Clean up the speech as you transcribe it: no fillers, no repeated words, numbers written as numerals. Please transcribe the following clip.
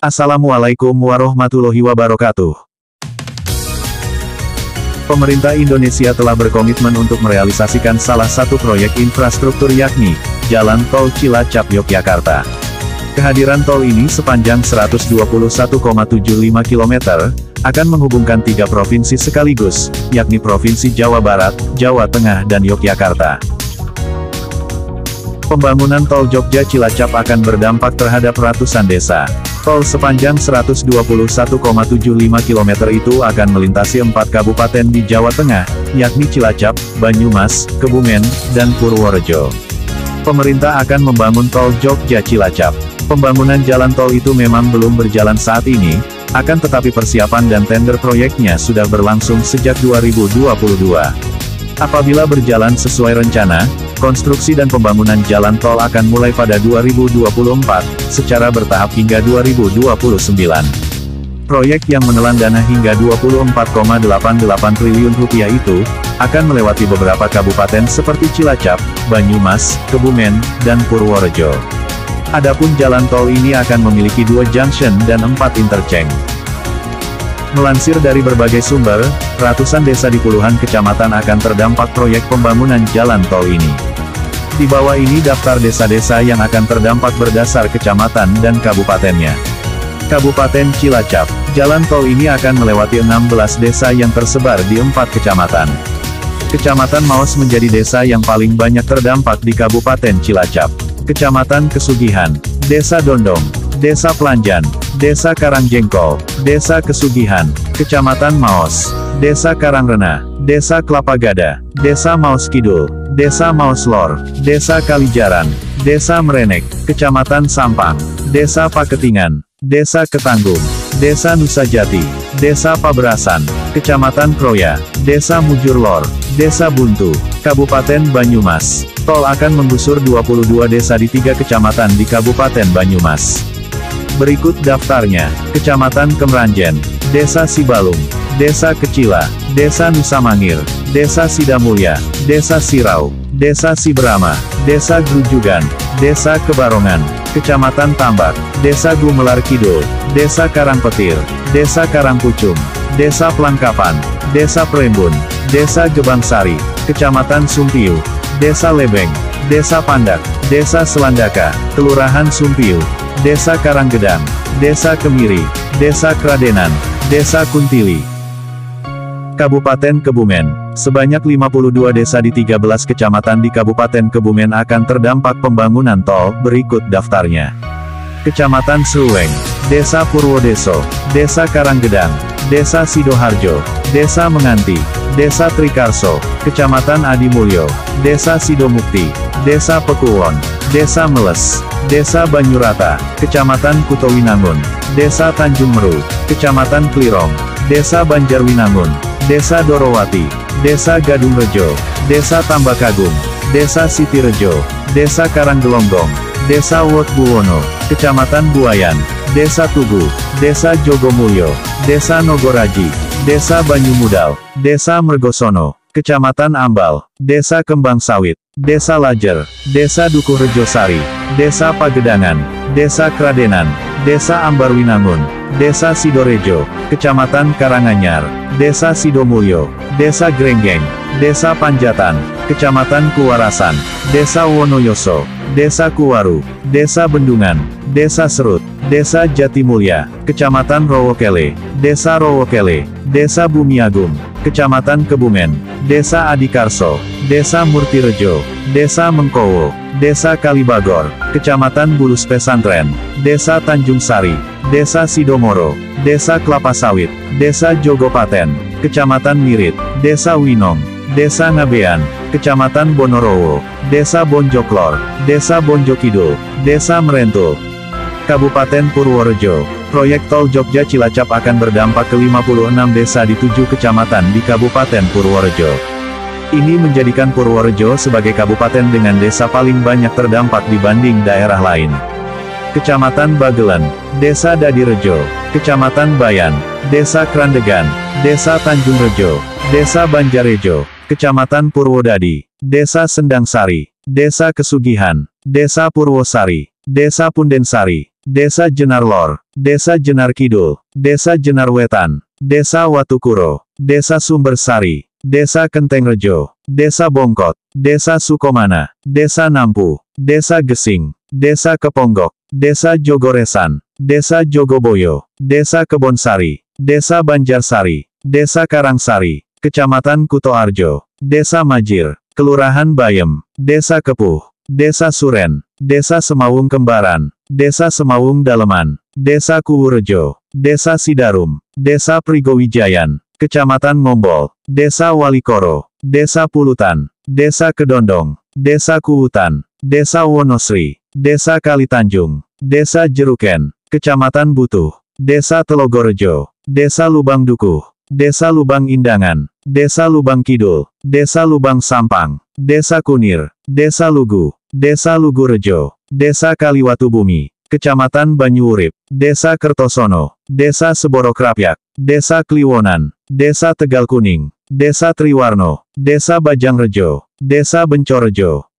Assalamualaikum warahmatullahi wabarakatuh. Pemerintah Indonesia telah berkomitmen untuk merealisasikan salah satu proyek infrastruktur yakni Jalan Tol Cilacap Yogyakarta. Kehadiran tol ini sepanjang 121,75 km, akan menghubungkan 3 provinsi sekaligus, yakni Provinsi Jawa Barat, Jawa Tengah dan Yogyakarta. Pembangunan tol Jogja Cilacap akan berdampak terhadap ratusan desa. Tol sepanjang 121,75 km itu akan melintasi 4 kabupaten di Jawa Tengah, yakni Cilacap, Banyumas, Kebumen, dan Purworejo. Pemerintah akan membangun tol Jogja Cilacap. Pembangunan jalan tol itu memang belum berjalan saat ini, akan tetapi persiapan dan tender proyeknya sudah berlangsung sejak 2022. Apabila berjalan sesuai rencana, konstruksi dan pembangunan jalan tol akan mulai pada 2024, secara bertahap hingga 2029. Proyek yang menelan dana hingga 24,88 triliun rupiah itu, akan melewati beberapa kabupaten seperti Cilacap, Banyumas, Kebumen, dan Purworejo. Adapun jalan tol ini akan memiliki 2 junction dan 4 interchange. Melansir dari berbagai sumber, ratusan desa di puluhan kecamatan akan terdampak proyek pembangunan jalan tol ini. Di bawah ini daftar desa-desa yang akan terdampak berdasar kecamatan dan kabupatennya. Kabupaten Cilacap, jalan tol ini akan melewati 16 desa yang tersebar di 4 kecamatan. Kecamatan Maos menjadi desa yang paling banyak terdampak di Kabupaten Cilacap. Kecamatan Kesugihan, Desa Dondong, Desa Pelanjan, Desa Karangjengkol, Desa Kesugihan, Kecamatan Maos, Desa Karangrena, Desa Kelapa Gada, Desa Maos Kidul, Desa Maos Lor, Desa Kalijaran, Desa Merenek, Kecamatan Sampang, Desa Paketingan, Desa Ketanggung, Desa Nusajati, Desa Paberasan, Kecamatan Kroya, Desa Mujurlor, Desa Buntu, Kabupaten Banyumas. Tol akan menggusur 22 desa di 3 kecamatan di Kabupaten Banyumas. Berikut daftarnya: Kecamatan Kemranjen, Desa Sibalung, Desa Kecila, Desa Nusamangir, Desa Sidamulya, Desa Sirau, Desa Siberama, Desa Grujugan, Desa Kebarongan, Kecamatan Tambak, Desa Gumelar Kidul, Desa Karangpetir, Desa Karangpucung, Desa Pelangkapan, Desa Prembun, Desa Gebangsari, Kecamatan Sumpiu, Desa Lebeng, Desa Pandak, Desa Selandaka, Kelurahan Sumpiu, Desa Karanggedang, Desa Kemiri, Desa Kradenan, Desa Kuntili. Kabupaten Kebumen, sebanyak 52 desa di 13 kecamatan di Kabupaten Kebumen akan terdampak pembangunan tol, berikut daftarnya. Kecamatan Sruweng, Desa Purwodeso, Desa Karanggedang, Desa Sidoharjo, Desa Menganti, Desa Trikarso, Kecamatan Adimulyo, Desa Sidomukti, Desa Pekuwon, Desa Meles, Desa Banyurata, Kecamatan Kutowinangun, Desa Tanjung Meru, Kecamatan Klirong, Desa Banjarwinangun, Desa Dorowati, Desa Gadungrejo, Desa Tambakagung, Desa Sitirejo, Desa Karanggelonggong, Desa Wotbuwono, Kecamatan Buayan, Desa Tugu, Desa Jogomulyo, Desa Nogoraji, Desa Banyumudal, Desa Mergosono, Kecamatan Ambal, Desa Kembang Sawit, Desa Lajer, Desa Dukuh Rejosari, Desa Pagedangan, Desa Kradenan, Desa Ambarwinangun, Desa Sidorejo, Kecamatan Karanganyar, Desa Sidomulyo, Desa Grenggeng, Desa Panjatan, Kecamatan Kuwarasan, Desa Wonoyoso, Desa Kuwaru, Desa Bendungan, Desa Serut, Desa Jatimulya, Kecamatan Rowokele, Desa Rowokele, Desa Bumiagung, Kecamatan Kebumen, Desa Adikarso, Desa Murtirejo, Desa Mengkowo, Desa Kalibagor, Kecamatan Bulus Pesantren, Desa Tanjung Sari, Desa Sidomoro, Desa Kelapa Sawit, Desa Jogopaten, Kecamatan Mirit, Desa Winong, Desa Ngabean, Kecamatan Bonorowo, Desa Bonjoklor, Desa Bonjokidul, Desa Merentul. Kabupaten Purworejo, proyek tol Jogja Cilacap akan berdampak ke 56 desa di 7 kecamatan di Kabupaten Purworejo. Ini menjadikan Purworejo sebagai kabupaten dengan desa paling banyak terdampak dibanding daerah lain. Kecamatan Bagelen, Desa Dadirejo, Kecamatan Bayan, Desa Krandegan, Desa Tanjung Rejo, Desa Banjarejo, Kecamatan Purwodadi, Desa Sendangsari, Desa Kesugihan, Desa Purwosari, Desa Pundensari, Desa Jenar Lor, Desa Jenar Kidul, Desa Jenar Wetan, Desa Watukuro, Desa Sumbersari, Desa Kentengrejo, Desa Bongkot, Desa Sukomana, Desa Nampu, Desa Gesing, Desa Keponggok, Desa Jogoresan, Desa Jogoboyo, Desa Kebonsari, Desa Banjarsari, Desa Karangsari, Kecamatan Kutoarjo, Desa Majir, Kelurahan Bayem, Desa Kepuh, Desa Suren, Desa Semawung Kembaran, Desa Semawung Daleman, Desa Kuwurejo, Desa Sidarum, Desa Prigowijayan, Kecamatan Ngombol, Desa Walikoro, Desa Pulutan, Desa Kedondong, Desa Kuwutan, Desa Wonosri, Desa Kalitanjung, Desa Jeruken, Kecamatan Butuh, Desa Telogorejo, Desa Lubang Dukuh, Desa Lubang Indangan, Desa Lubang Kidul, Desa Lubang Sampang, Desa Kunir, Desa Lugu, Desa Lugurejo, Desa Kaliwatubumi, Kecamatan Banyuurip, Desa Kertosono, Desa Seborokrapyak, Desa Kliwonan, Desa Tegal Kuning, Desa Triwarno, Desa Bajangrejo, Desa Bencorejo,